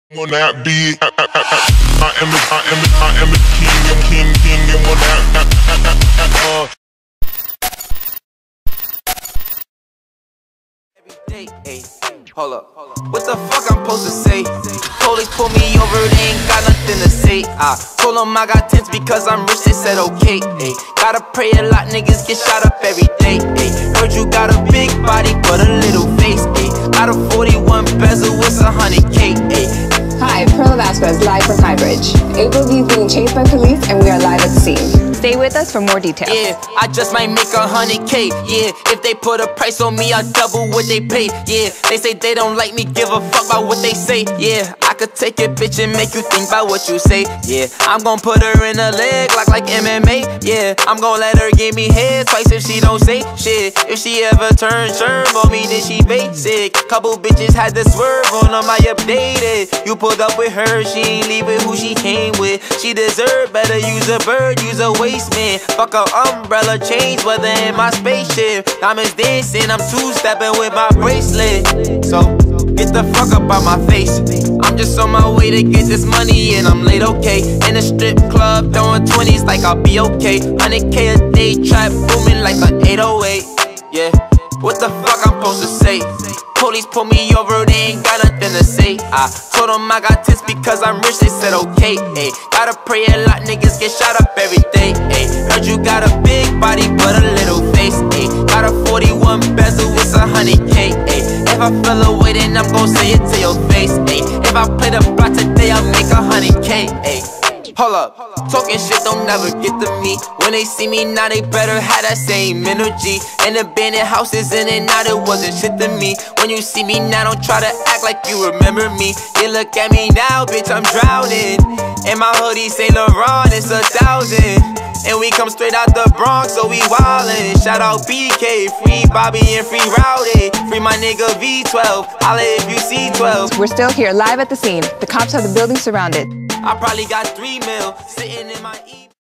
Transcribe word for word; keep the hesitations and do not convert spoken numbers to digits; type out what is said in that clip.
On that beat, I, I, I, I am the, I am the, I am the king, I'm king, king, and on that, uh. Every day, ayy, hold up, what the fuck I'm supposed to say? Police pull me over, they ain't got nothing to say. I told them I got tents because I'm rich, they said okay, ayy. Gotta pray a lot, niggas get shot up every day, ayy. Heard you got a big body, but a little face, ayy. Got a forty-one bezel, it's a hundred K, ayy. Hi, Pearl Vasquez, live from Highbridge. April V is being chased by police and we are live at the scene. Stay with us for more details. Yeah, I just might make a hundred K. Yeah, if they put a price on me, I double what they pay. Yeah, they say they don't like me, give a fuck about what they say. Yeah, I could take your bitch and make you think about what you say. Yeah, I'm gon' put her in a leg like like M M A. Yeah, I'm gon' let her give me head twice if she don't say shit. If she ever turn sherm on me, then she basic. Couple bitches had to swerve on them, I updated. You pulled up with her, she ain't leaving who she came with. She deserve better, use a bird, use a waste man. Fuck a umbrella, change weather in my spaceship. Diamonds dancing, I'm two-stepping with my bracelet. So, get the fuck up out my face. I'm just on my way to get this money and I'm late, okay. In a strip club, throwing twenties like I'll be okay. one hundred K a day, trap booming like an eight oh eight. Yeah, what the fuck I'm supposed to say? Police pull me over, they ain't got nothing to say. I told them I got tits because I'm rich, they said okay, ayy. Gotta pray a lot, niggas get shot up every day, ayy. Heard you got a big body, but a little face, ayy. Got a forty-one bezel, it's a hundred K, ayy. If I feel away, then I'm gon' say it to your face, ayy. If I play the block today, I'll make a hundred K, ayy. Hold up, talking shit don't never get to me. When they see me now, they better have that same energy. And abandoned houses in and out, it wasn't shit to me. When you see me now, don't try to act like you remember me. You look at me now, bitch, I'm drowning. And my hoodie Saint Laurent, it's a thousand. And we come straight out the Bronx, so we wildin'. Shout out B K, free Bobby and free Rowdy. Free my nigga V twelve, holla if you see twelve. We're still here, live at the scene. The cops have the building surrounded. I probably got three mil sitting in my E.